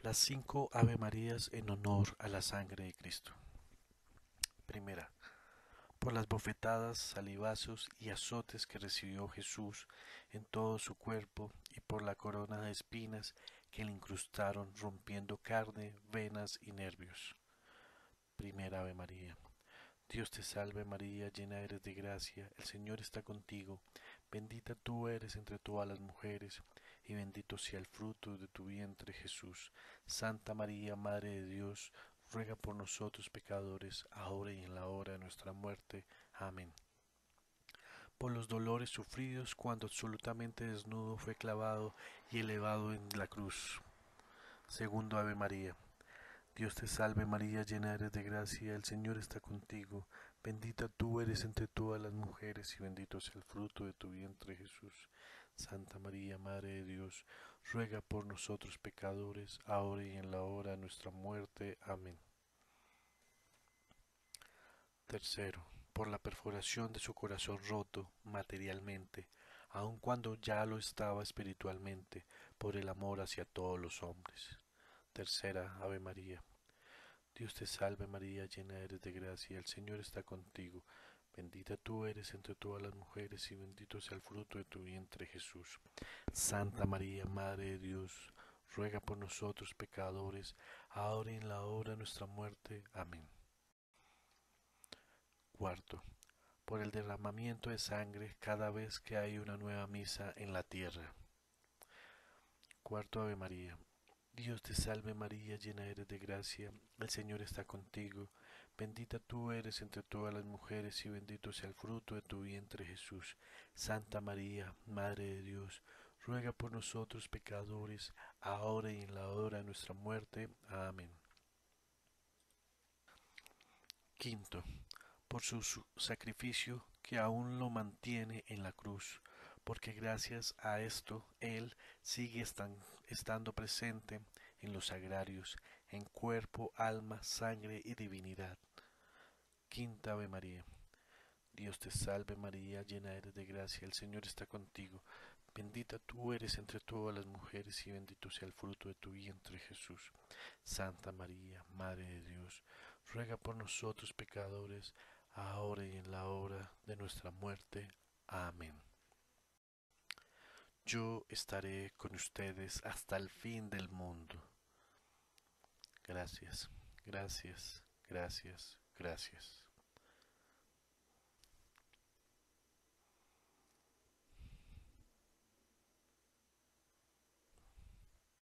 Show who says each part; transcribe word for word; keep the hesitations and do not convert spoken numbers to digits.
Speaker 1: Las cinco Ave Marías en honor a la sangre de Cristo. Primera, por las bofetadas, salivazos y azotes que recibió Jesús en todo su cuerpo y por la corona de espinas que le incrustaron rompiendo carne, venas y nervios. Primera Ave María. Dios te salve María, llena eres de gracia, el Señor está contigo, bendita tú eres entre todas las mujeres, y bendito sea el fruto de tu vientre Jesús. Santa María, Madre de Dios, ruega por nosotros pecadores, ahora y en la hora de nuestra muerte. Amén. Por los dolores sufridos cuando absolutamente desnudo fue clavado y elevado en la cruz. Segundo Ave María. Dios te salve María, llena eres de gracia, el Señor está contigo, bendita tú eres entre todas las mujeres y bendito es el fruto de tu vientre Jesús. Santa María, Madre de Dios, ruega por nosotros pecadores, ahora y en la hora de nuestra muerte. Amén. Tercero, por la perforación de su corazón roto materialmente, aun cuando ya lo estaba espiritualmente, por el amor hacia todos los hombres. Tercera Ave María. Dios te salve María, llena eres de gracia, el Señor está contigo, bendita tú eres entre todas las mujeres y bendito sea el fruto de tu vientre Jesús. Santa María, Madre de Dios, ruega por nosotros pecadores, ahora y en la hora de nuestra muerte. Amén. Cuarto, por el derramamiento de sangre cada vez que hay una nueva misa en la tierra. Cuarto Ave María. Dios te salve María, llena eres de gracia, el Señor está contigo, bendita tú eres entre todas las mujeres y bendito sea el fruto de tu vientre Jesús. Santa María, Madre de Dios, ruega por nosotros pecadores, ahora y en la hora de nuestra muerte. Amén. Quinto, por su, su sacrificio que aún lo mantiene en la cruz, porque gracias a esto Él sigue estan, estando presente en los sagrarios, en cuerpo, alma, sangre y divinidad. Quinta Ave María. Dios te salve María, llena eres de gracia, el Señor está contigo. Bendita tú eres entre todas las mujeres y bendito sea el fruto de tu vientre Jesús. Santa María, Madre de Dios, ruega por nosotros pecadores, ahora y en la hora de nuestra muerte. Amén. Yo estaré con ustedes hasta el fin del mundo. Gracias, gracias, gracias, gracias.